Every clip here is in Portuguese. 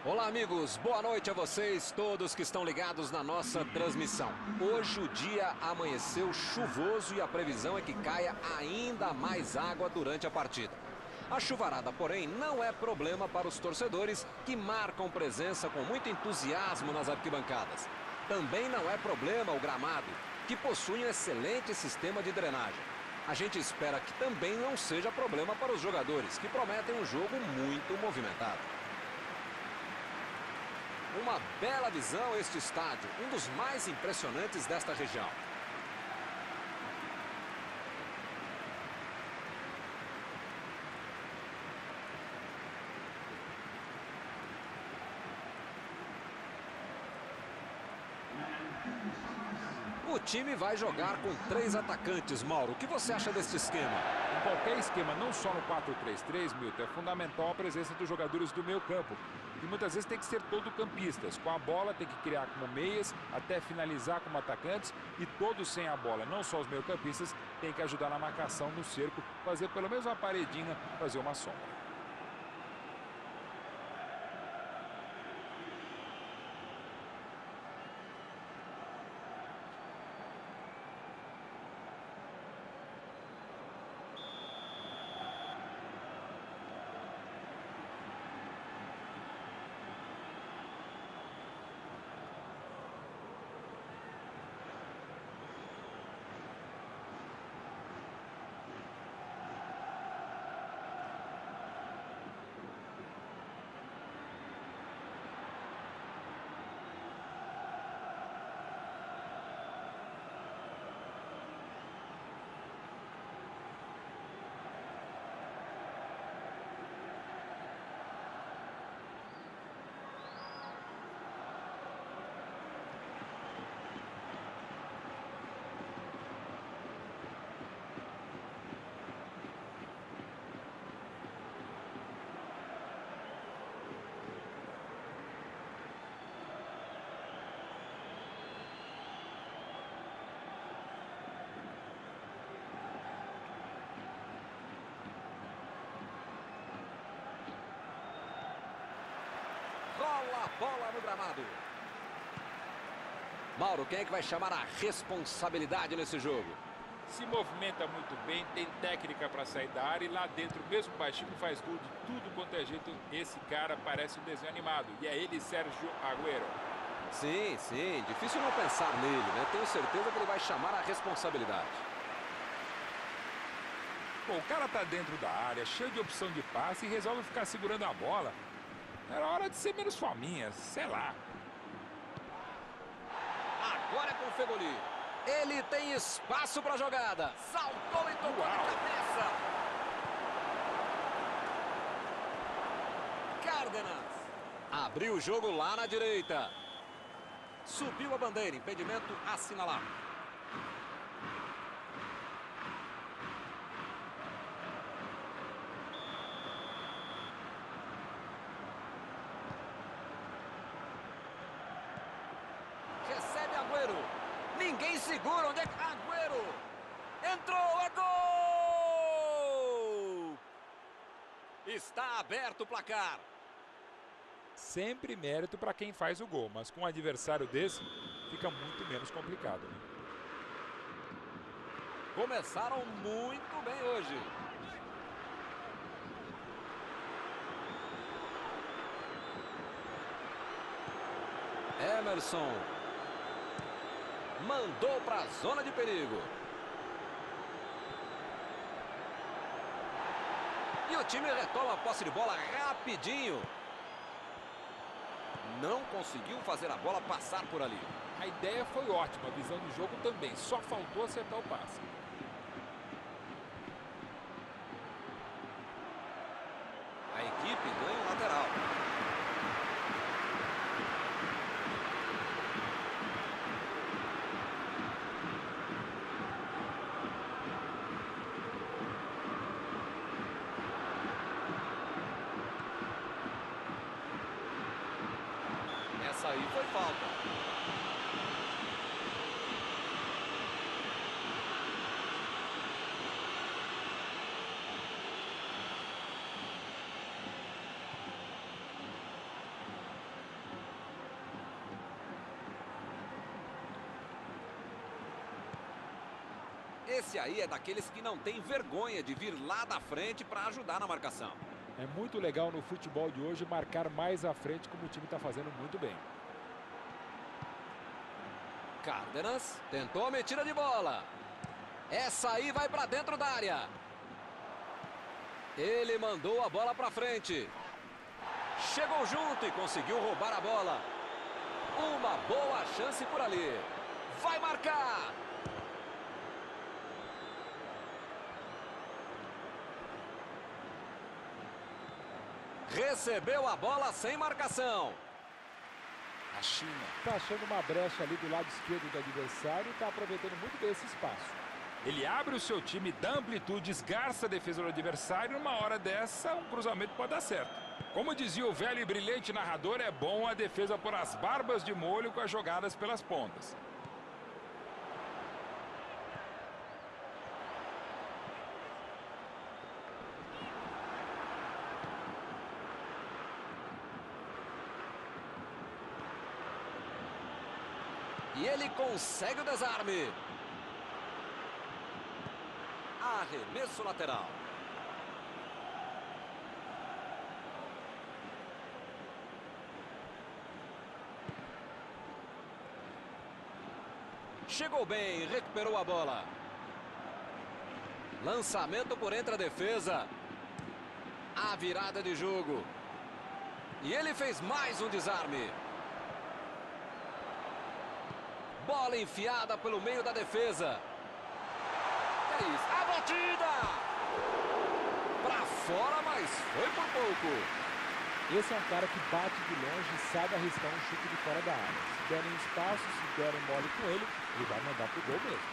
Olá, amigos. Boa noite a vocês, todos que estão ligados na nossa transmissão. Hoje o dia amanheceu chuvoso e a previsão é que caia ainda mais água durante a partida. A chuvarada, porém, não é problema para os torcedores que marcam presença com muito entusiasmo nas arquibancadas. Também não é problema o gramado, que possui um excelente sistema de drenagem. A gente espera que também não seja problema para os jogadores, que prometem um jogo muito movimentado. Uma bela visão este estádio, um dos mais impressionantes desta região. O time vai jogar com 3 atacantes, Mauro. O que você acha deste esquema? Em qualquer esquema, não só no 4-3-3, Milton, é fundamental a presença dos jogadores do meio campo. E muitas vezes tem que ser todo campistas. Com a bola tem que criar como meias, até finalizar como atacantes. E todos sem a bola, não só os meio campistas, tem que ajudar na marcação no cerco, fazer pelo menos uma paredinha, fazer uma sombra. Rola a bola no gramado. Mauro, quem é que vai chamar a responsabilidade nesse jogo? Se movimenta muito bem, tem técnica para sair da área e lá dentro, mesmo baixinho, faz gol de tudo quanto é jeito. Esse cara parece um desenho animado. E é ele, Sérgio Agüero. Sim, sim. Difícil não pensar nele, né? Tenho certeza que ele vai chamar a responsabilidade. Pô, o cara tá dentro da área, cheio de opção de passe e resolve ficar segurando a bola. Era hora de ser menos fominha, sei lá. Agora é com o Fegoli. Ele tem espaço para a jogada. Saltou e tocou de cabeça. Cárdenas. Abriu o jogo lá na direita. Subiu a bandeira. Impedimento assinalado. Recebe Agüero. Ninguém segura. Onde é que... Agüero. Entrou. É gol! Está aberto o placar. Sempre mérito para quem faz o gol, mas com um adversário desse, fica muito menos complicado, né? Começaram muito bem hoje. Emerson. Mandou para a zona de perigo. E o time retoma a posse de bola rapidinho. Não conseguiu fazer a bola passar por ali. A ideia foi ótima, a visão de jogo também. Só faltou acertar o passe. A equipe ganha o lateral. Essa aí foi falta. Esse aí é daqueles que não tem vergonha de vir lá da frente para ajudar na marcação. É muito legal no futebol de hoje marcar mais à frente, como o time está fazendo muito bem. Cárdenas tentou a metida de bola. Essa aí vai para dentro da área. Ele mandou a bola para frente. Chegou junto e conseguiu roubar a bola. Uma boa chance por ali. Vai marcar. Recebeu a bola sem marcação. A China está achando uma brecha ali do lado esquerdo do adversário e está aproveitando muito bem esse espaço. Ele abre o seu time, dá amplitude, esgarça a defesa do adversário. Numa hora dessa, um cruzamento pode dar certo. Como dizia o velho e brilhante narrador, é bom a defesa pôr as barbas de molho com as jogadas pelas pontas. E ele consegue o desarme. Arremesso lateral. Chegou bem, recuperou a bola. Lançamento por entre a defesa. A virada de jogo. E ele fez mais um desarme. Bola enfiada pelo meio da defesa. É isso. A batida! Pra fora, mas foi por pouco. Esse é um cara que bate de longe e sabe arriscar um chute de fora da área. Se derem espaço, se derem mole com ele, ele vai mandar pro gol mesmo.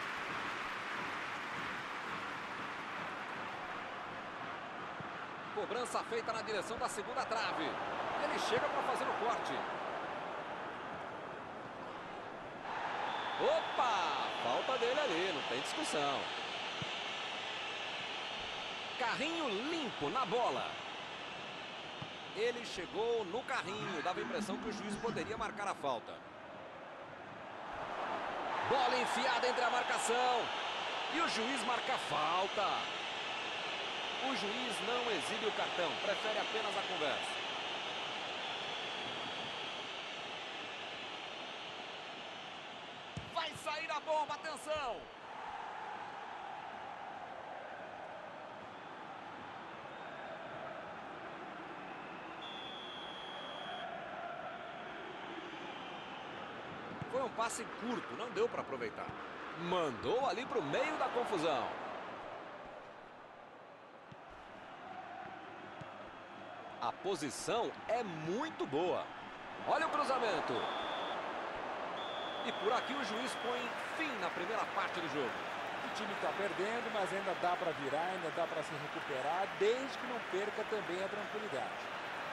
Cobrança feita na direção da segunda trave. Ele chega para fazer o corte. Opa! Falta dele ali, não tem discussão. Carrinho limpo na bola. Ele chegou no carrinho, dava a impressão que o juiz poderia marcar a falta. Bola enfiada entre a marcação. E o juiz marca a falta. O juiz não exibe o cartão, prefere apenas a conversa. Vai sair a bomba, atenção! Foi um passe curto, não deu para aproveitar. Mandou ali para o meio da confusão. A posição é muito boa. Olha o cruzamento. E por aqui o juiz põe fim na primeira parte do jogo. O time está perdendo, mas ainda dá para virar, ainda dá para se recuperar, desde que não perca também a tranquilidade.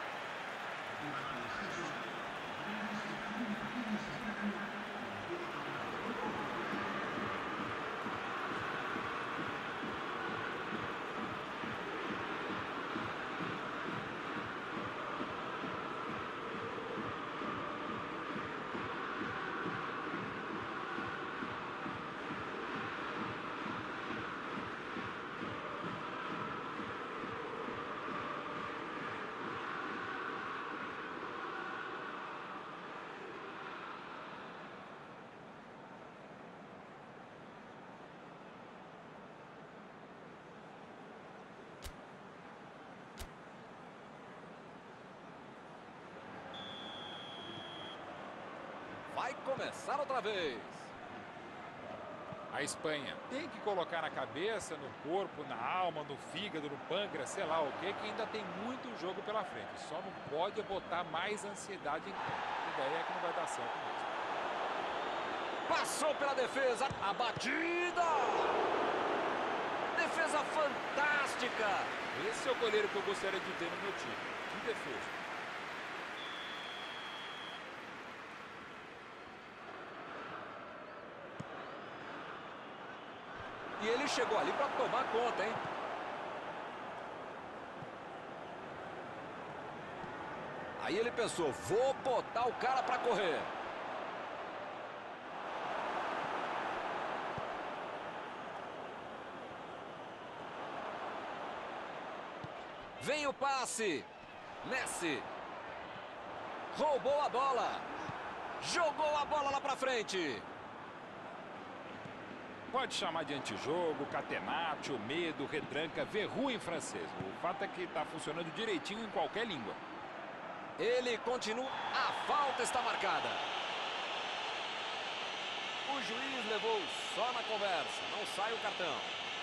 Vai começar outra vez. A Espanha tem que colocar na cabeça, no corpo, na alma, no fígado, no pâncreas, sei lá o que ainda tem muito jogo pela frente. Só não pode botar mais ansiedade em campo. E daí é que não vai dar certo mesmo. Passou pela defesa. A batida. Defesa fantástica. Esse é o goleiro que eu gostaria de ter no meu time. Que defesa. E ele chegou ali para tomar conta, hein? Aí ele pensou, vou botar o cara para correr. Vem o passe. Messi. Roubou a bola. Jogou a bola lá pra frente. Pode chamar de antijogo, catenaccio, medo, retranca, verrou em francês. O fato é que está funcionando direitinho em qualquer língua. Ele continua. A falta está marcada. O juiz levou só na conversa. Não sai o cartão.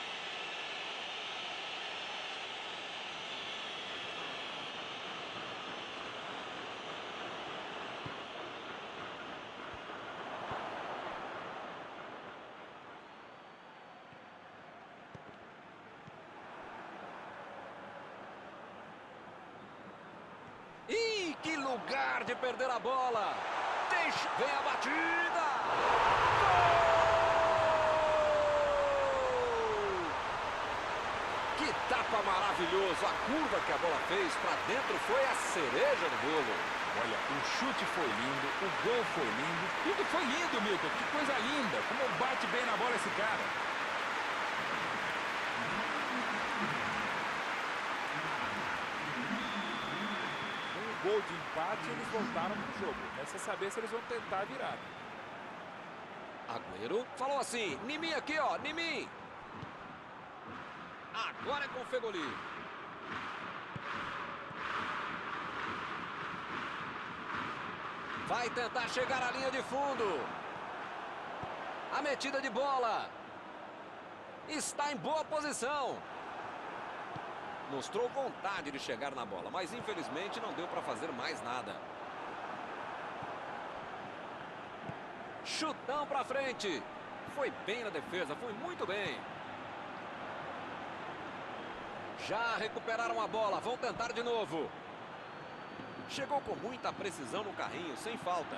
Ih, que lugar de perder a bola. Deixa, vem a batida. Gol! Que tapa maravilhoso. A curva que a bola fez para dentro foi a cereja do bolo. Olha, o chute foi lindo, o gol foi lindo, tudo foi lindo, Milton. Que coisa linda. Como bate bem na bola esse cara. Gol de empate, eles voltaram pro jogo. Resta saber se eles vão tentar virar. Agüero falou assim, Nimi aqui, ó, Nimi. Agora é com o Fegoli. Vai tentar chegar à linha de fundo. A metida de bola. Está em boa posição. Mostrou vontade de chegar na bola, mas infelizmente não deu para fazer mais nada. Chutão para frente. Foi bem na defesa, foi muito bem. Já recuperaram a bola, vão tentar de novo. Chegou com muita precisão no carrinho, sem falta.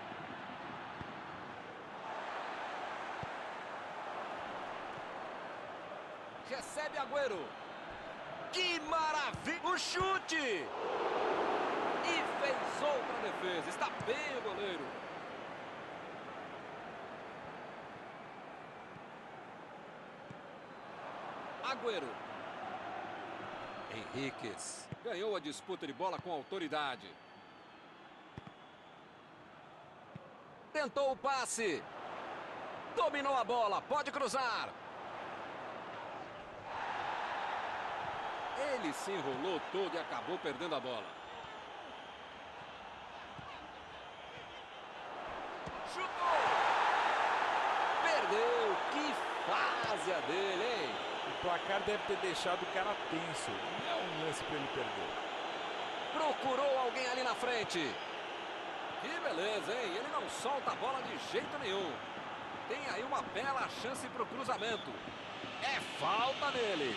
Recebe Agüero. Que maravilha! O chute! E fez outra defesa. Está bem o goleiro. Agüero. Henriques. Ganhou a disputa de bola com autoridade. Tentou o passe. Dominou a bola. Pode cruzar. Ele se enrolou todo e acabou perdendo a bola. Chutou! Perdeu! Que fase a dele, hein? O placar deve ter deixado o cara tenso. Não é um lance para ele perder. Procurou alguém ali na frente. Que beleza, hein? Ele não solta a bola de jeito nenhum. Tem aí uma bela chance para o cruzamento. É falta nele.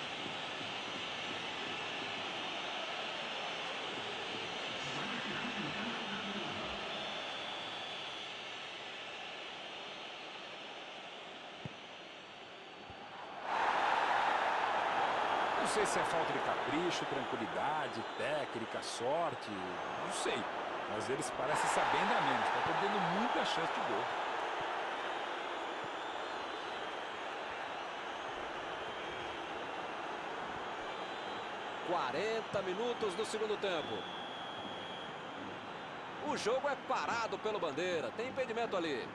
Não sei se é falta de capricho, tranquilidade, técnica, sorte, não sei. Mas eles parecem saber ainda menos, estão perdendo muita chance de gol. (40 minutos do segundo tempo. O jogo é parado pelo Bandeira, tem impedimento ali.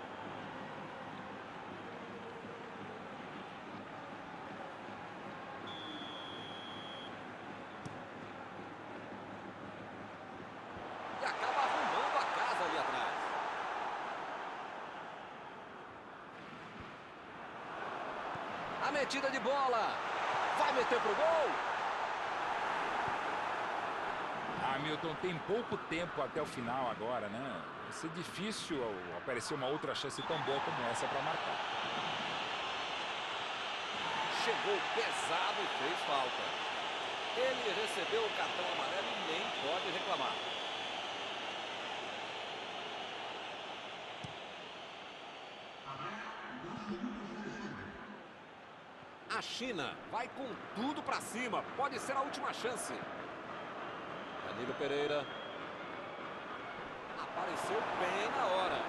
A metida de bola. Vai meter pro gol. Hamilton tem pouco tempo até o final agora, né? Vai ser difícil aparecer uma outra chance tão boa como essa para marcar. Chegou pesado e fez falta. Ele recebeu o cartão amarelo e nem pode reclamar. A China vai com tudo para cima. Pode ser a última chance. Danilo Pereira. Apareceu bem na hora.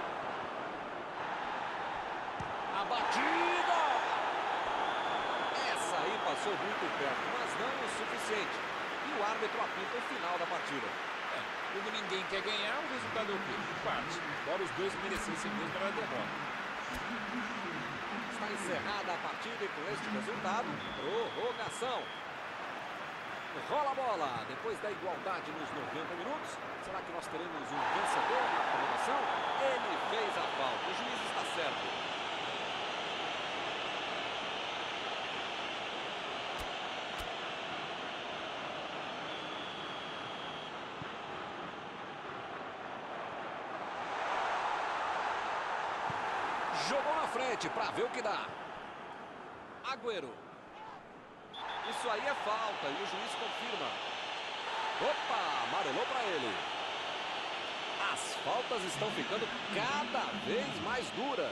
A batida! Essa aí passou muito perto, mas não o suficiente. E o árbitro apita o final da partida. Quando ninguém quer ganhar, o resultado é o quê? Empate. Embora os dois merecessem mesmo a derrota. Está encerrada a partida e com este resultado, prorrogação. Rola a bola, depois da igualdade nos 90 minutos. Será que nós teremos um vencedor na prorrogação? Ele fez a falta, o juiz está certo. Jogou na frente para ver o que dá. Agüero. Isso aí é falta e o juiz confirma. Opa, amarelou para ele. As faltas estão ficando cada vez mais duras.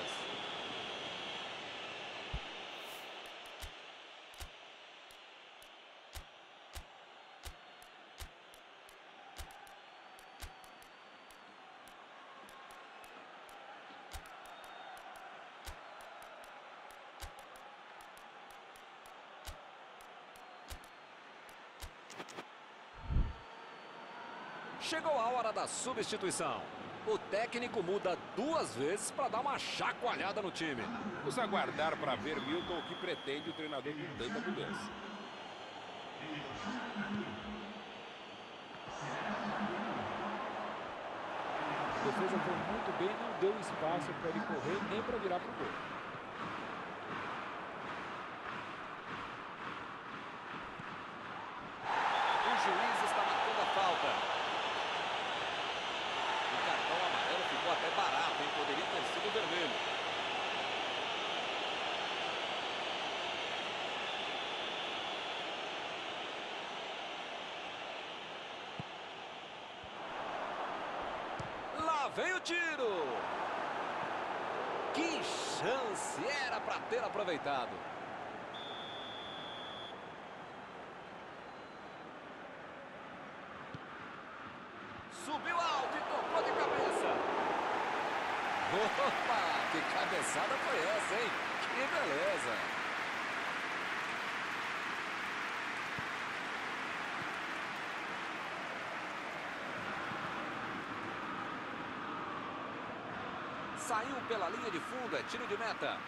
Chegou a hora da substituição. O técnico muda 2 vezes para dar uma chacoalhada no time. Vamos aguardar para ver, Milton, o que pretende o treinador com tanta mudança. A defesa foi muito bem, não deu espaço para ele correr nem para virar para o gol. O juiz está marcando a falta. O cartão amarelo ficou até barato, hein? Poderia ter sido vermelho. Lá vem o tiro. Que chance era para ter aproveitado. Subiu alto e tocou de cabeça. Opa, que cabeçada foi essa, hein? Que beleza. Saiu pela linha de fundo, é tiro de meta.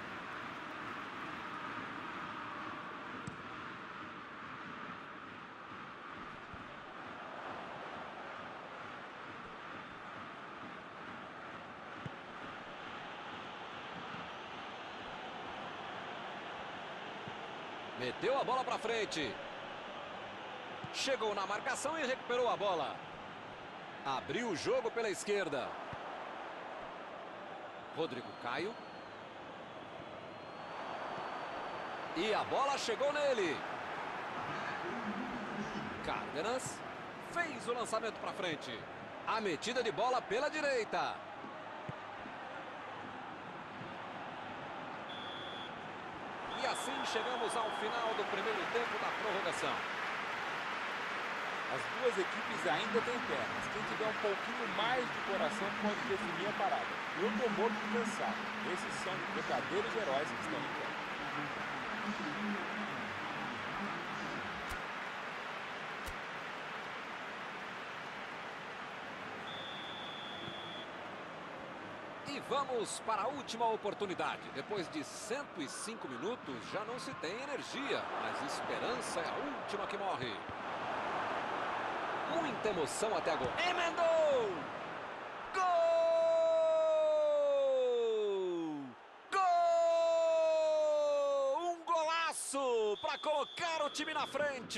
Meteu a bola para frente. Chegou na marcação e recuperou a bola. Abriu o jogo pela esquerda. Rodrigo Caio. E a bola chegou nele. Cárdenas fez o lançamento para frente. A metida de bola pela direita. E assim chegamos ao final do primeiro tempo da prorrogação. As duas equipes ainda têm pernas. Quem tiver um pouquinho mais de coração pode definir a parada. Eu tô morto de cansado. Esses são verdadeiros heróis que estão em campo. E vamos para a última oportunidade. Depois de 105 minutos, já não se tem energia, mas esperança é a última que morre. Muita emoção até agora. Emendou! Gol! Gol! Um golaço para colocar o time na frente.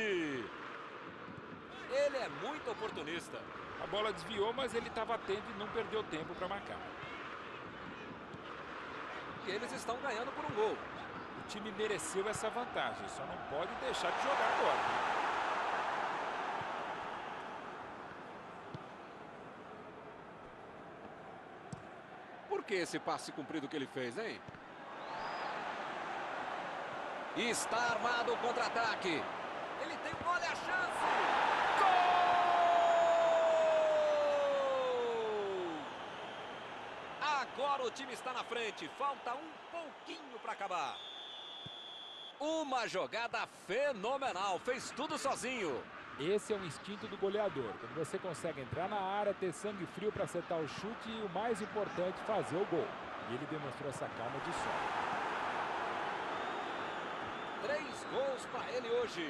Ele é muito oportunista. A bola desviou, mas ele estava atento e não perdeu tempo para marcar. E eles estão ganhando por um gol. O time mereceu essa vantagem, só não pode deixar de jogar agora. Por que esse passe comprido que ele fez, hein? Está armado o contra-ataque. Ele tem, olha a chance. Gol! Agora o time está na frente. Falta um pouquinho para acabar. Uma jogada fenomenal. Fez tudo sozinho. Esse é o instinto do goleador. Quando você consegue entrar na área, ter sangue frio para acertar o chute e, o mais importante, fazer o gol. E ele demonstrou essa calma de sobra. 3 gols para ele hoje.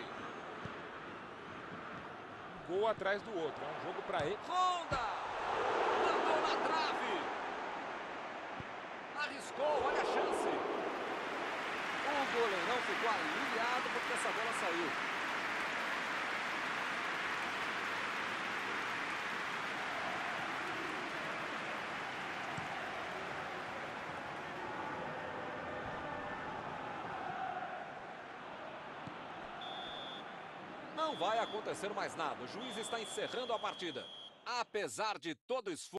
Um gol atrás do outro. É um jogo para ele. Honda! Mandou na trave. Arriscou, olha a chance. O goleirão ficou aliviado porque essa bola saiu. Não vai acontecer mais nada. O juiz está encerrando a partida. Apesar de todo o esforço.